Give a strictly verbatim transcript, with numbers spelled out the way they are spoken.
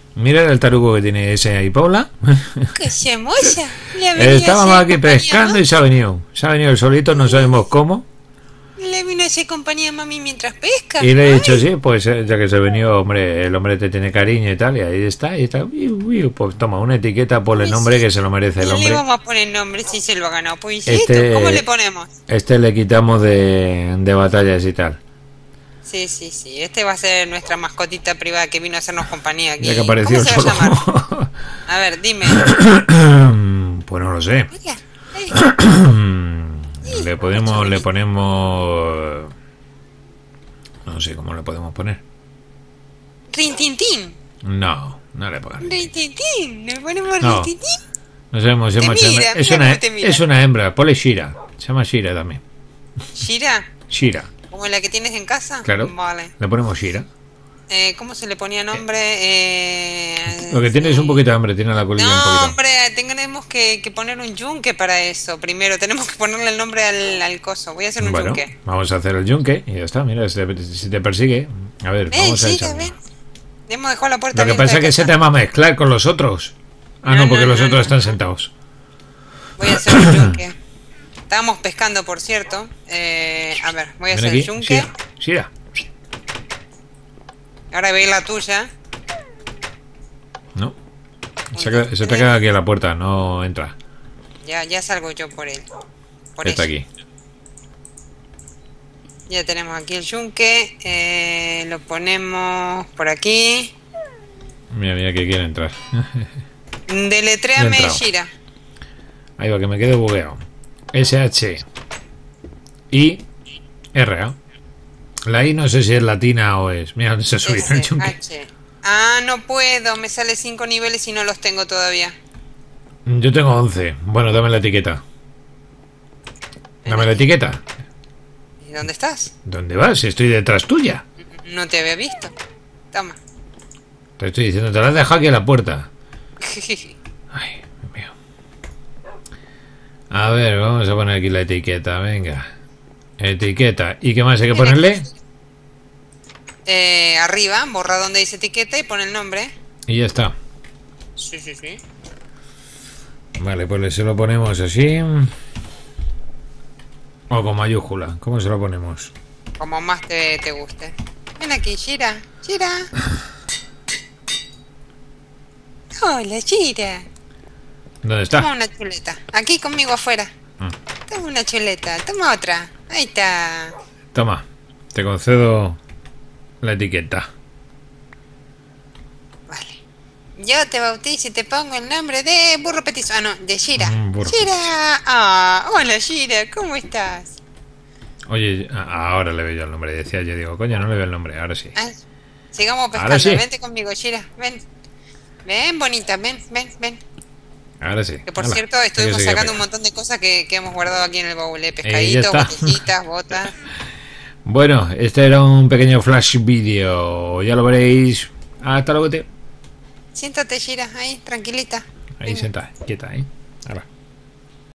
Mira el tarugo que tiene ese ahí, Paula. ¡Qué chemosa! Estábamos aquí pescando y se ha venido. Se ha venido el solito, no sabemos cómo. Le vino a hacer compañía a mami mientras pesca. Y le he dicho, sí, pues ya que se ha venido, hombre, el hombre te tiene cariño y tal, y ahí está, y está. Pues toma, una etiqueta, ponle el nombre que se lo merece el hombre. Le vamos a poner nombre si se lo ha ganado. Pues este, ¿cómo le ponemos? Este le quitamos de, de batallas y tal. Sí, sí, sí. Este va a ser nuestra mascotita privada que vino a hacernos compañía aquí. Ya que apareció ¿Cómo se va a llamar? A ver, dime. Pues no lo sé. Le podemos, le ponemos... No sé cómo le podemos poner. ¿Rintintín? No, no le ponemos. ¿Rintintín? ¿Le ponemos no. Rintintín? Nos hemos, hemos hecho... Mira, es, mira una, es una hembra, ponle Shira. Se llama Shira también. ¿Shira? Shira. ¿Como la que tienes en casa? Claro. Vale. Le ponemos Shira. Eh, ¿Cómo se le ponía nombre? Eh, Lo que tiene sí. es un poquito de hambre, tiene la colilla no, un poquito. No, hombre, tenemos que, que poner un yunque para eso. Primero, tenemos que ponerle el nombre al, al coso. Voy a hacer un bueno, yunque. Vamos a hacer el yunque y ya está. Mira, si te, si te persigue. A ver, ven, vamos a echar. Ven. Hemos dejado la puerta. Lo que pasa es que se te va a mezclar con los otros. Ah, no, no porque no, los no, otros no. están sentados. Voy a hacer un yunque. Estábamos pescando, por cierto. Eh, a ver, voy a Ven hacer aquí. el yunque. Shira. Ahora veis la tuya. No. Se, queda, se te queda aquí a la puerta, no entra. Ya, ya salgo yo por él. Por Está ella. aquí. Ya tenemos aquí el yunque. Eh, lo ponemos por aquí. Mira, mira que quiere entrar. Deletréame Shira. Ahí va, que me quedo bugueado. S H I R A. La I no sé si es latina o es. Mira dónde se sube el yunque. Ah, no puedo. Me sale cinco niveles y no los tengo todavía. Yo tengo once. Bueno, dame la etiqueta. Dame la etiqueta. ¿Y dónde estás? ¿Dónde vas? Estoy detrás tuya. No te había visto. Toma. Te estoy diciendo, te la has dejado aquí a la puerta. Ay, Dios mío. A ver, vamos a poner aquí la etiqueta. Venga. Etiqueta. ¿Y qué más hay que ponerle? Eh, arriba, borra donde dice etiqueta y pone el nombre. Y ya está. Sí, sí, sí. Vale, pues se lo ponemos así. O con mayúscula. ¿Cómo se lo ponemos? Como más te, te guste. Ven aquí, Shira. Shira. Hola, Shira. ¿Dónde está? Toma una chuleta. Aquí conmigo afuera. Ah. Toma una chuleta. Toma otra. Ahí está. Toma. Te concedo la etiqueta. Vale. Yo te bautizo y te pongo el nombre de burro petizo. Ah, no, de Shira. Mm, Shira. Ah, hola, Shira. ¿Cómo estás? Oye, ahora le veo yo el nombre. Decía yo, digo, coño, no le veo el nombre. Ahora sí. Ah, sigamos pescando. Sí. Vente conmigo, Shira. Ven. Ven, bonita. Ven, ven, ven. Ahora sí. Que por Hala, cierto, estuvimos sacando un montón de cosas que, que hemos guardado aquí en el baúl. ¿eh? Pescaditos, eh, botellitas, botas. Bueno, este era un pequeño flash video. Ya lo veréis. Hasta luego. Siéntate, Shira, ahí, tranquilita. Ahí sentada, quieta, ¿eh? Ahora.